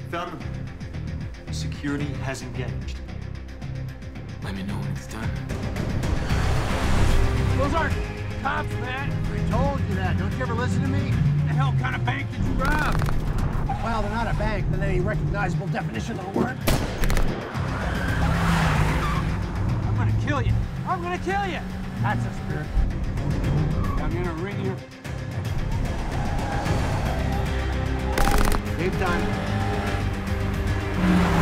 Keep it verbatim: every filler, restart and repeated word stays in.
Found them. Security has engaged. Let me know when it's done. Those aren't cops, man. I told you that. Don't you ever listen to me? What the hell kind of bank did you rob? Well, they're not a bank in any recognizable definition of the word. I'm gonna kill you. I'm gonna kill you. That's the spirit. I'm gonna ring you. Game time.